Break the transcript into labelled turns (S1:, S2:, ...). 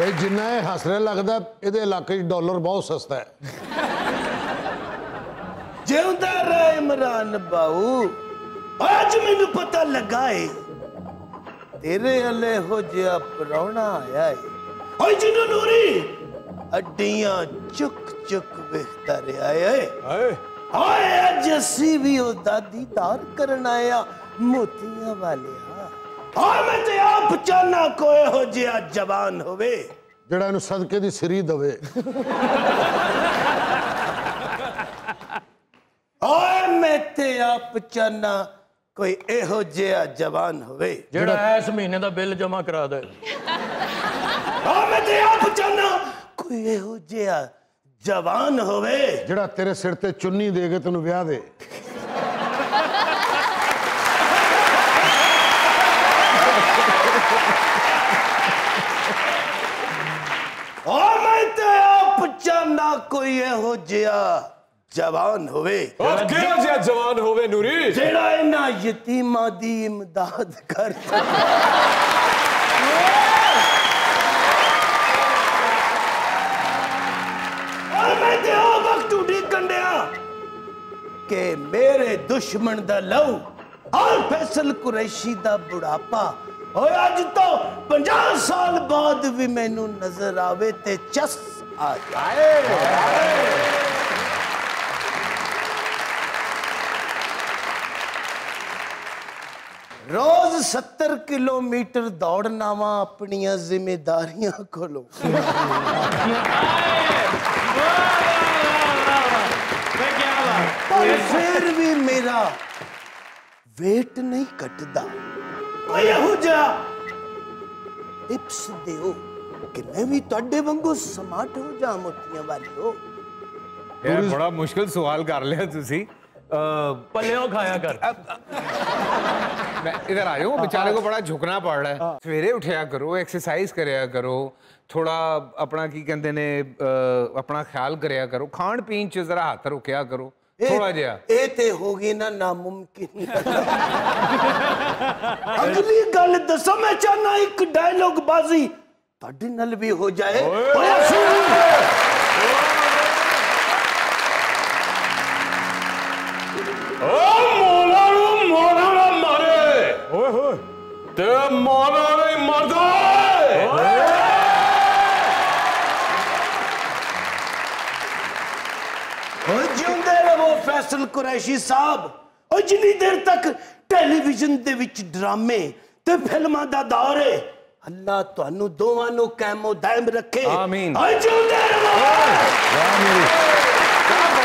S1: भाई जिन्ना ये हस रहा लगता ये इलाके डॉलर बहुत सस्ता है।
S2: जिंदा रहे इमरान बाऊ, आज मैनू पता लगा है तेरे हले हो जिया परौना आया है। ओए जिन्नू नूरी अड्डियां चुक चुक वेखता रहा है। ओए अज असी भी ओदा दीदार करन आया मोतियां वाले। हाँ मैं ते आप चाहना कोई हो जिया जवान होवे
S1: जड़ा इन्हू सदके दी सिरी दवे।
S2: ओए मैं ते आप चाहना कोई एहो जिया जवान होवे
S3: जड़ा इस महीने दा बिल जमा करा दे।
S2: हाँ मैं ते आप चाहना कोई एहो जिया जवान होवे
S1: जड़ा तेरे सिर ते चुन्नी दे के तेनू ब्याह दे।
S2: चाहना कोई एहो जिया जवान होवे
S4: जवान होवे नूरी
S2: जेड़ा इन्हां यतीमां दी इमदाद कर सके। और मैं ते ओ वक्त उड़ी कंडिया के मेरे दुश्मन दा लहू और फैसल कुरैशी दा बुढ़ापा और अज तो 50 साल बाद भी मैनू नजर आवे ते चस आ जाए। रोज 70 किलोमीटर दौड़ना वा अपनियां जिम्मेदारियां कोलो। पर फिर भी मेरा वेट नहीं कटदा। टिप्स दियो कि मैं भी तुहाडे वांगू स्मार्ट हो जा मोतियां वालियो।
S4: यार बड़ा मुश्किल सवाल कर लिया तुसी।
S3: पल्लियों खाया कर।
S4: मैं इधर आया हूँ, बेचारे को बड़ा झुकना पड़ रहा है। सवेरे उठया करो, एक्सरसाइज करया करो, थोड़ा अपना की कहते ने अपना ख्याल करया करो, खान पीन च जरा हाथ रुकया करो थोड़ा जिहा।
S2: ए ते होगी ना नामुमकिन। अगली गल दसो मैं चाहना एक डायलॉग बाजी तुहाडे नाल भी हो जाए। फैसल कुरैशी साहब और जिन्नी देर तक टेलीविजन दे विच ड्रामे ते फिल्मां दा दौर है अल्लाह तुहानू दोवां नू कायमो दायम रखे।
S4: आमीन।
S2: जिंदे रहो।